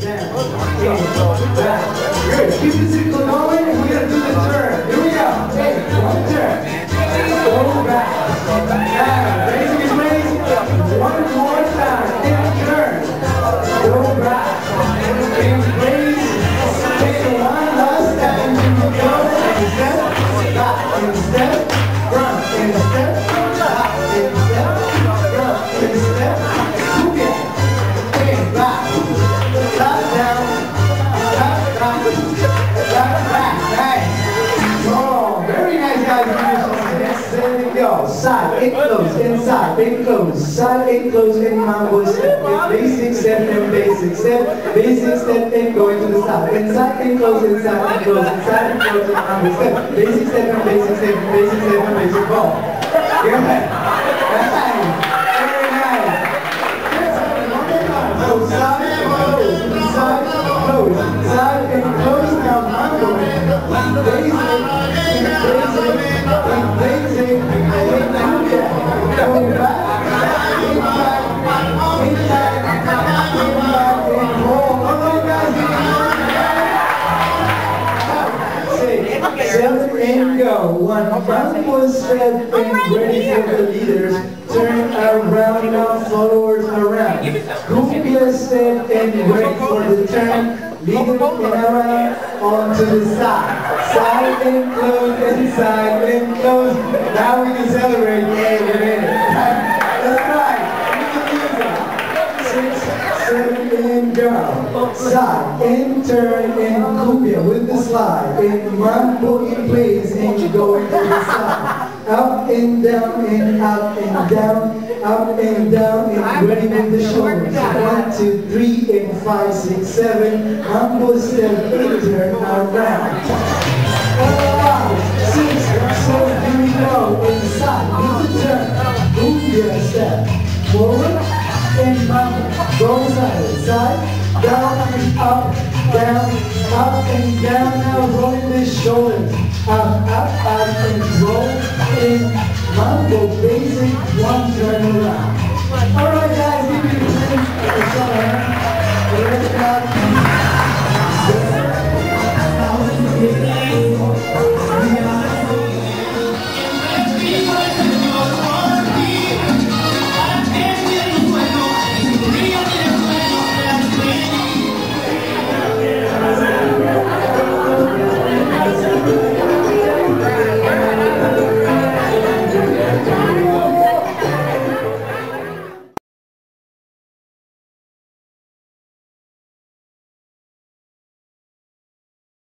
down, in, back. Good. Keep the circle going, and we're going to do the turn. Here we go. Hey, one turn. Go back. Now, raising his legs. One more time. In turn. Go back. In place. Take one last step. And you go. And step. Back. And step. Front. And step. Back. And step. Front. And step. Again. In. Back. Top down. Top back. Back. Back. Nice. Oh, very nice, guys. There we go. Side, in close, inside, in close, side, in close, in mambo step, basic step, and basic step, in going to the side, inside, in close, inside, in close, inside, in close, in mambo step, basic step, and basic step, and basic step, and basic ball. Good. Nice. Very nice. So side, close, inside, close, side, and close, now mambo, basic, and go. One mambo step and ready for the leaders. Turn around now, followers around. Cumbia step and ready for the turn. Leader and around onto the side. Side and close and side and close. Now we can celebrate. Yeah, we're in it. That's right. 6, 7, and go. Side and turn and cumbia with the slide. And mambo in place and going to the side. Up and down and up and down. Up and down and ready with the shoulders. 1, 2, 3, and 5, 6, 7. Mambo step in, turn around. All 6, 7, here we go. Inside, with the turn. Cumbia step. Forward and mambo. Go side, down and up and down. Now rolling the shoulders. Up, and roll in mambo basic. One turn